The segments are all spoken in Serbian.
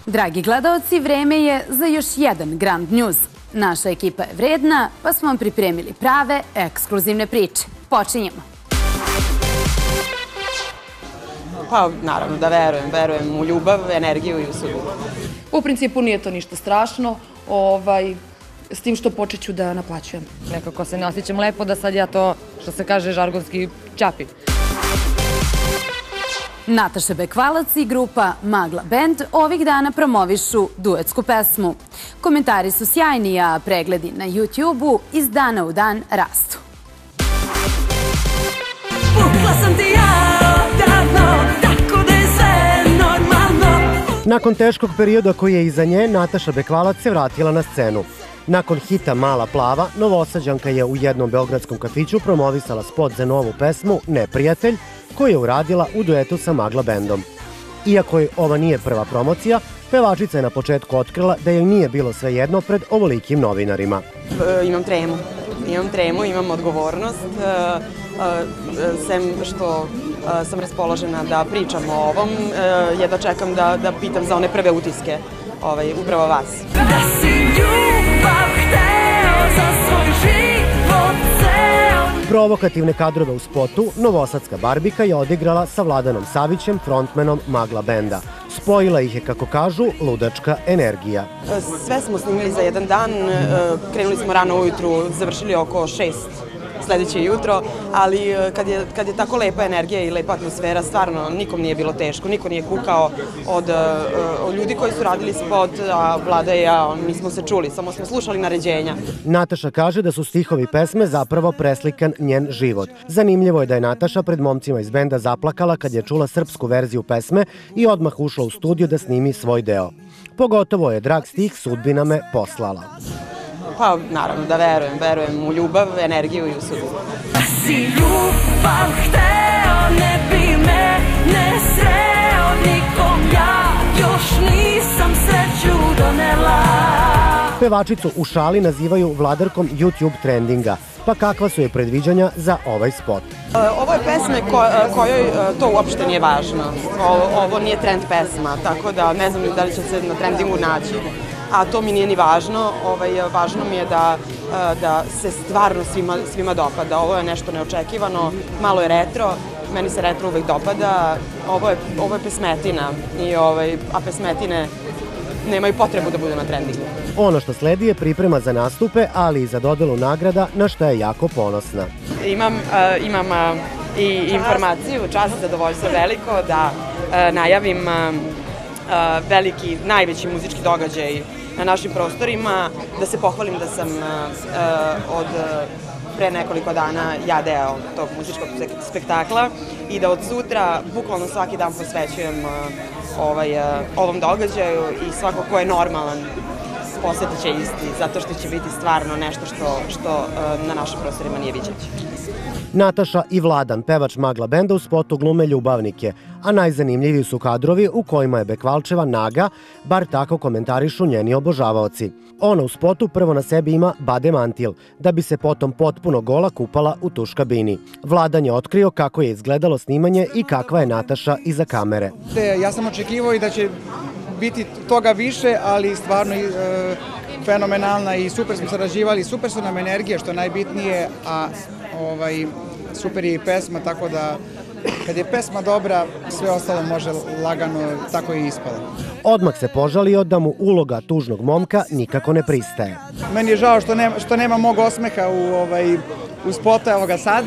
Dragi gledaoci, vreme je za još jedan Grand News. Naša ekipa je vredna, pa smo vam pripremili prave, ekskluzivne priče. Počinjemo. Pa, naravno da verujem u ljubav, energiju i u sudbinu. U principu nije to ništa strašno, s tim što počet ću da naplaćujem. Nekako se ne osjećam lepo da sad ja to, što se kaže žargonski, čapim. Nataša Bekvalac i grupa Magla Band ovih dana promovišu duetsku pesmu. Komentari su sjajni, a pregledi na YouTube-u iz dana u dan rastu. Nakon teškog perioda koji je iza nje, Nataša Bekvalac se vratila na scenu. Nakon hita Mala plava, Novosađanka je u jednom beogradskom kafiću promovisala spot za novu pesmu Neprijatelj, koju je uradila u duetu sa Magla Bandom. Iako joj ova nije prva promocija, pevačica je na početku otkrila da joj nije bilo svejedno pred ovolikim novinarima. Imam tremu, imam odgovornost, sem što sam raspoložena da pričam o ovom, jedva čekam da pitam za one prve utiske, upravo vas. Da si ljubav hteo za svoj život ceo. Provokativne kadrove u spotu Novosadska Barbika je odigrala sa Vladanom Savićem, frontmenom Magla Banda. Spojila ih je, kako kažu, ludačka energija. Sve smo snimili za jedan dan, krenuli smo rano ujutru, završili oko 6 sledeće jutro, ali kad je tako lepa energija i lepa atmosfera, stvarno nikom nije bilo teško, niko nije kukao od ljudi koji su radili spot, a Vlada i ja nismo se čuli, samo smo slušali naređenja. Nataša kaže da su stihovi pesme zapravo preslikan njen život. Zanimljivo je da je Nataša pred momcima iz benda zaplakala kad je čula srpsku verziju pesme i odmah ušla u studio da snimi svoj deo. Pogotovo je drag stih Sudbina me poslala. Pa, naravno da verujem u ljubav, energiju i u sudbinu. Da si ljubav hteo, ne bi me ne sreo nikom, ja još nisam sreću donela. Pevačicu u šali nazivaju vladarkom YouTube trendinga, pa kakva su je predviđanja za ovaj spot? Ovo je pesme kojoj to uopšte nije važno. Ovo nije trend pesma, tako da ne znam da li će se na trendingu naći. A to mi nije ni važno, važno mi je da se stvarno svima dopada. Ovo je nešto neočekivano, malo je retro, meni se retro uvek dopada, ovo je pesmetina, a pesmetine nemaju potrebu da budu na trendingu. Ono što sledi je priprema za nastupe, ali i za dodelu nagrada, na šta je jako ponosna. Imam i informaciju, čast i zadovoljstvo veliko da najavim veliki, najveći muzički događaj na našim prostorima, da se pohvalim da sam od pre nekoliko dana ja deo tog muzičkog spektakla i da od sutra bukvalno svaki dan posvećujem ovom događaju i svako ko je normalan posetit će isti, zato što će biti stvarno nešto što na našim prostorima nije viđeće. Nataša i Vladan, pevač Magla Banda, u spotu glume ljubavnike, a najzanimljiviji su kadrovi u kojima je Bekvalčeva naga, bar tako komentarišu njeni obožavaoci. Ona u spotu prvo na sebi ima bade mantil, da bi se potom potpuno gola kupala u tuš kabini. Vladan je otkrio kako je izgledalo snimanje i kakva je Nataša iza kamere. Ja sam očekivao i da će biti toga više, ali stvarno fenomenalna i super smo sarađivali, super su nam energije, što je najbitnije, a super je i pesma, tako da kad je pesma dobra, sve ostalo može lagano, tako i ispalo. Odmah se požalio da mu uloga tužnog momka nikako ne pristaje. Meni je žao što nema mog osmeha u spotu, evo ga sad.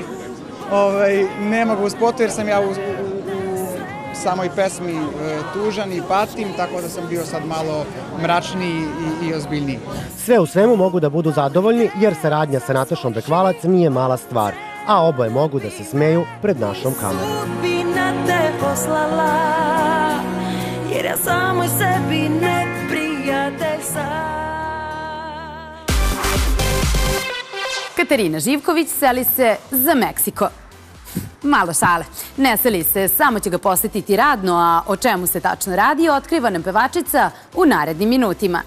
Nema ga u spotu jer sam ja u samoj pesmi tužan i patim, tako da sam bio sad malo mračniji i ozbiljniji. Sve u svemu mogu da budu zadovoljni jer saradnja sa Natašom Bekvalac nije mala stvar, a oboje mogu da se smeju pred našom kamerom. Sudbina te poslala, jer ja samoj sebi neprijatelj sam. Katarina Živković seli se za Meksiko. Malo šale. Ne seli se, samo će ga posetiti radno, a o čemu se tačno radi otkriva nam pevačica u narednim minutima.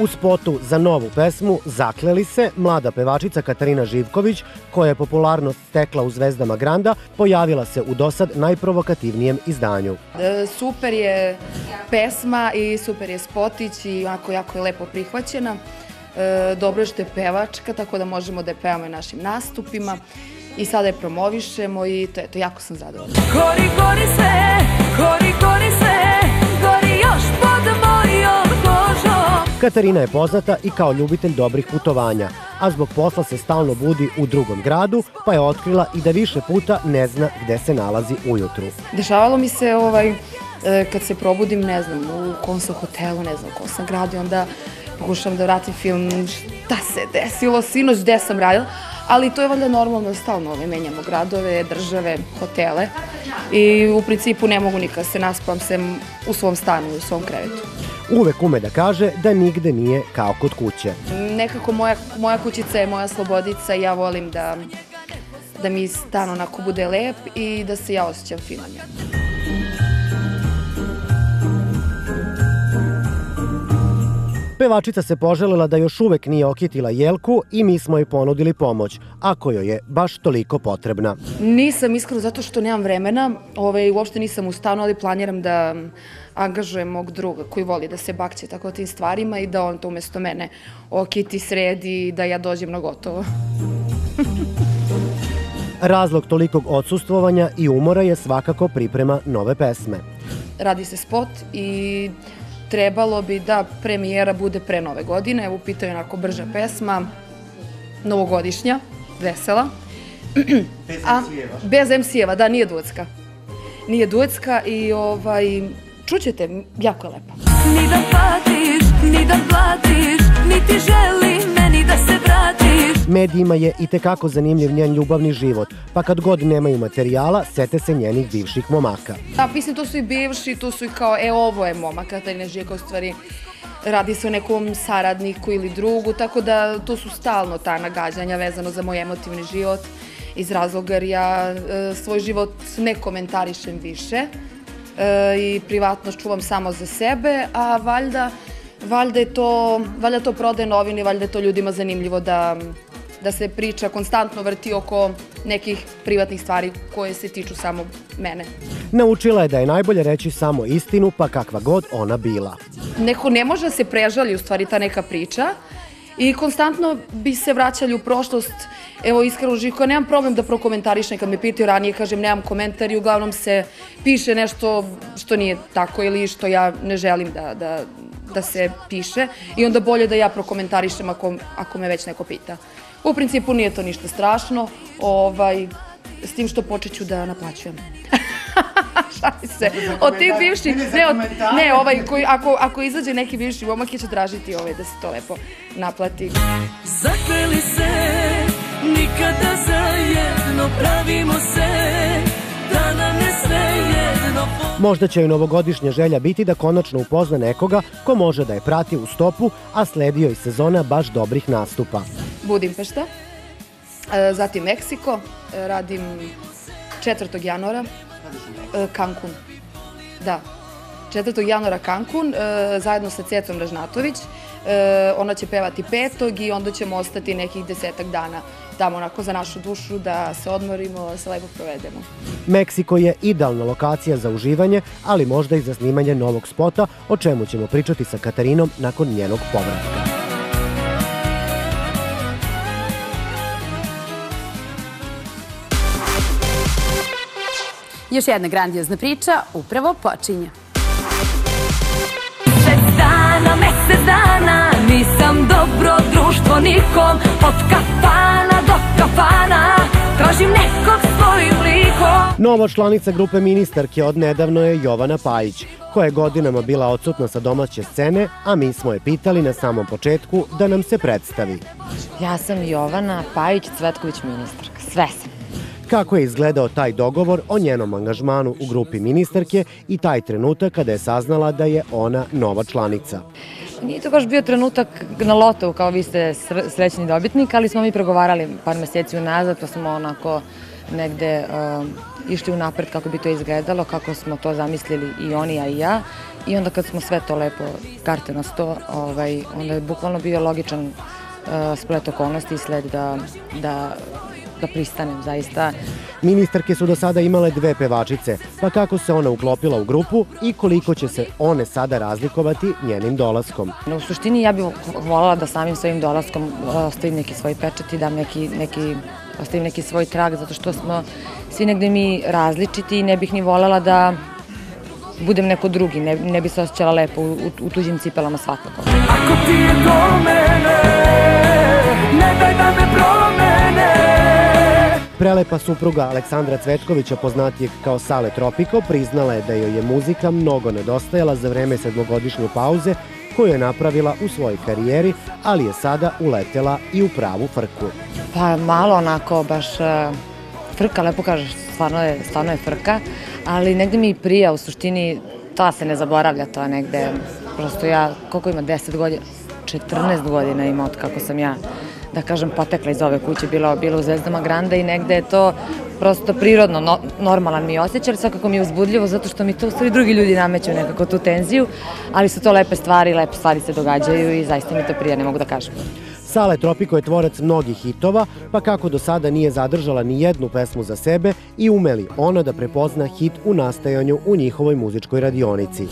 U spotu za novu pesmu Zakleli se, mlada pevačica Katarina Živković, koja je popularnost stekla u Zvezdama Granda, pojavila se u dosad najprovokativnijem izdanju. Super je pesma i super je spotić i jako je lepo prihvaćena. Dobro je što je pevačka, tako da možemo da je pevamo i našim nastupima. I sada je promovišemo i to je to, jako sam zadovoljna. Gori, gori sve, gori, gori sve, gori još pod mojom kožom. Katarina je poznata i kao ljubitelj dobrih putovanja, a zbog posla se stalno budi u drugom gradu, pa je otkrila i da više puta ne zna gde se nalazi ujutru. Dešavalo mi se kad se probudim, ne znam, u kom sam hotelu, ne znam u kom sam gradu, onda pokušavam da vratim film šta se desilo, sinoć gde sam radila, ali to je valjda normalno, stalno menjamo gradove, države, hotele i u principu ne mogu nikad se naspam sem u svom stanu, u svom krevetu. Uvek ume da kaže da nigde nije kao kod kuće. Nekako moja kućica je moja slobodica i ja volim da mi stan onako bude lep i da se ja osjećam fino. Pevačica se poželela da još uvek nije okitila jelku i mi smo joj ponudili pomoć, ako joj je baš toliko potrebna. Nisam iskreno zato što nemam vremena, uopšte nisam u stanu, ali planiram da angažujem mog druga koji voli da se bakće tako tim stvarima i da on to umesto mene okiti, sredi i da ja dođem na gotovo. Razlog tolikog odsustvovanja i umora je svakako priprema nove pesme. Radi se spot i trebalo bi da premijera bude pre Nove godine. Evo, pitaju onako brža pesma, novogodišnja, vesela. Bez MC-eva, da, nije duetska. Nije duetska i čućete, jako je lepo. Ni da platiš, ni da platiš, ni ti želi meni da se vratiš. Medijima je i tekako zanimljiv njen ljubavni život, pa kad god nemaju materijala, sete se njenih bivših momaka. Da, mislim, to su i bivši, to su i kao, ovo je momak Katarina Živković, u stvari radi se o nekom saradniku ili drugu, tako da to su stalno ta nagađanja vezano za moj emotivni život, iz razloga jer ja svoj život ne komentarišem više i privatnost čuvam samo za sebe, a valjda to prodaje novine, valjda je to ljudima zanimljivo da se priča, konstantno vrti oko nekih privatnih stvari koje se tiču samo mene. Naučila je da je najbolje reći samo istinu, pa kakva god ona bila. Neko ne može da se prežali u stvari ta neka priča i konstantno bi se vraćali u prošlost. Evo, iskreno Živko, nemam problem da prokomentarišem, kad me pitaju ranije, kažem nemam komentar i uglavnom se piše nešto što nije tako ili što ja ne želim da se piše i onda bolje da ja prokomentarišem ako me već neko pita. U principu nije to ništa strašno, s tim što počet ću da naplaćujem. Šali se. Od tih bivših, ako izađe neki bivši momak, ja ću tražiti da se to lepo naplati. Zakleli se, nikada zajedno pravimo se, da nam je sve jedno. Možda će joj novogodišnja želja biti da konačno upozna nekoga ko može da je prati u stopu, a sledi joj sezona baš dobrih nastupa. Budimpešta, zatim Meksiko, radim 4. januara, Cancun. Da, 4. januara Cancun, zajedno sa Cecom Ražnatović. Ona će pevati 5. i onda ćemo ostati nekih 10 dana tamo onako za našu dušu, da se odmorimo, da se lepo provedemo. Meksiko je idealna lokacija za uživanje, ali možda i za snimanje novog spota, o čemu ćemo pričati sa Katarinom nakon njenog povratka. Još jedna grandiozna priča upravo počinje. Mesec dana, nisam dobro društvo nikom, od kafana do kafana, tražim nekog svojim likom. Nova članica grupe Ministarke od nedavno je Jovana Pajić, koja je godinama bila odsutna sa domaće scene, a mi smo je pitali na samom početku da nam se predstavi. Ja sam Jovana Pajić, Cvetković ministarka, sve sam. Kako je izgledao taj dogovor o njenom angažmanu u grupi Ministarke i taj trenutak kada je saznala da je ona nova članica? Nije to baš bio trenutak na lotovu, kao vi ste srećni dobitnik, ali smo mi pregovarali par meseci unazad, pa smo onako negde išli u napred kako bi to izgledalo, kako smo to zamislili i oni, a i ja. I onda kad smo sve to lepo karte na sto, onda je bukvalno bio logičan splet okolnosti i sled da pristanem, zaista. Ministarke su do sada imale 2 pevačice, pa kako se ona uklopila u grupu i koliko će se one sada razlikovati njenim dolaskom. U suštini ja bih voljela da samim svojim dolaskom ostavim neki svoj pečat i dam ostavim neki svoj trag, zato što smo svi negde mi različiti i ne bih ni voljela da budem neko drugi, ne bi se osjećala lepo u tuđim cipelama svakako. Ako ti je do mene, ne daj da me promene. Prelepa supruga Aleksandra Cvetkovića, poznatijeg kao Sale Tropiko, priznala je da joj je muzika mnogo nedostajala za vreme 7-godišnje pauze koju je napravila u svojoj karijeri, ali je sada uletela i u pravu frku. Pa malo onako baš frka, lepo kažeš, stvarno je frka, ali negde mi prija, u suštini to se ne zaboravlja, to je negde, prosto ja, koliko ima, 10 godina, 14 godina ima od kako sam ja, da kažem, potekla iz ove kuće, bila u Zvezdama Granda i negde je to prosto prirodno, normalan mi je osjećaj, ali svakako mi je uzbudljivo zato što mi to svi drugi ljudi nameću nekako tu tenziju, ali su to lepe stvari se događaju i zaista mi to prija, ne mogu da kažem. Sale Tropiko je tvorac mnogih hitova, pa kako do sada nije zadržala ni jednu pesmu za sebe i umeli ona da prepozna hit u nastajanju u njihovoj muzičkoj radionici.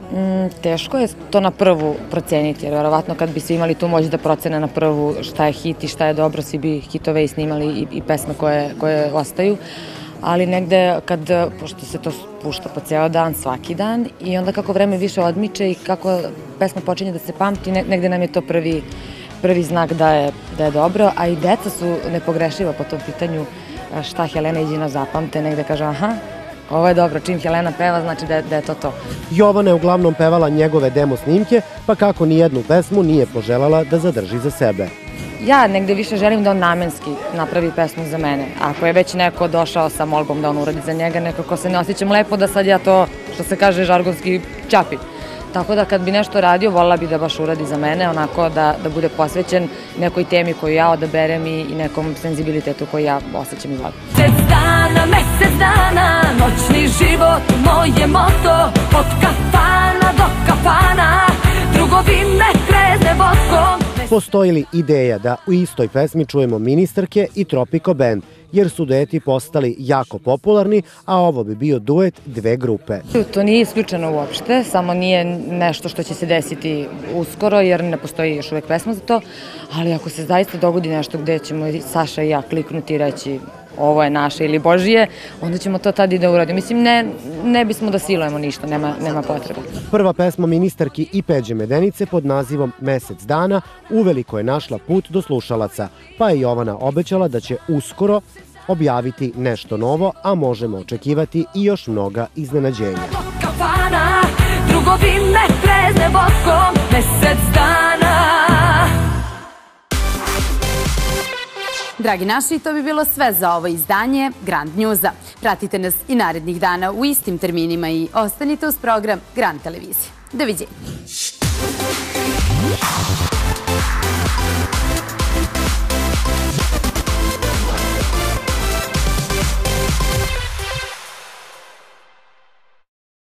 Teško je to na prvu proceniti, jer verovatno kad bi svi imali tu moć da procene na prvu šta je hit i šta je dobro, svi bi hitove i snimali i pesme koje ostaju, ali negde pošto se to pušta po ceo dan, svaki dan, i onda kako vreme više odmiče i kako pesma počinje da se pamti, negde nam je to prvi znak da je dobro, a i deca su nepogrešiva po tom pitanju šta Helena i Đina zapamte, negde kaže aha, ovo je dobro, čim Helena peva znači da je to to. Jovana je uglavnom pevala njegove demo snimke, pa kako nijednu pesmu nije poželjela da zadrži za sebe. Ja negde više želim da on namenski napravi pesmu za mene. Ako je već neko došao sa molbom da on uradi za njega, nekako se ne osjećam lepo da sad ja to, što se kaže žargonski, čapim. Tako da kad bi nešto radio, voljela bi da baš uradi za mene, onako da bude posvećen nekoj temi koju ja odaberem i nekom senzibilitetu koji ja osjećam iz vode. Mesec dana, noćni život, moje moto, od kafana do kafana, drugovine krezne vodkom. Postoji li ideja da u istoj pesmi čujemo Ministarke i Tropiko Band, jer su dueti postali jako popularni, a ovo bi bio duet 2 grupe. To nije isključeno uopšte, samo nije nešto što će se desiti uskoro, jer ne postoji još uvek pesma za to, ali ako se zaista dogodi nešto gde ćemo Saša i ja kliknuti i reći ovo je naše ili Božije, onda ćemo to tad i da uradimo. Mislim, ne bismo da silujemo ništa, nema potrebe. Prva pesma Ministarki i Peđe Medenice pod nazivom Mesec dana uveliko je našla put do slušalaca, pa je Jovana obećala da će uskoro objaviti nešto novo, a možemo očekivati i još mnoga iznenađenja. Kafana, drugovine krezne vodkom, mesec dana. Dragi naši, to bi bilo sve za ovo izdanje Grand Newsa. Pratite nas i narednih dana u istim terminima i ostanite uz program Grand Televizije. Doviđenja.